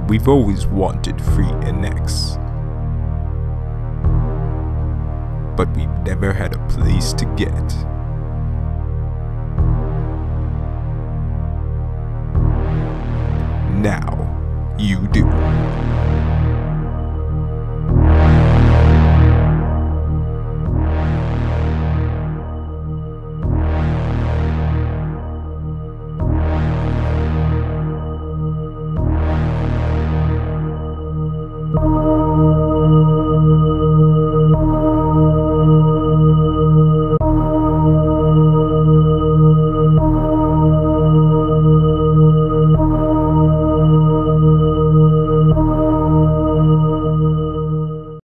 We've always wanted free NX, but we've never had a place to get it. Now, you do.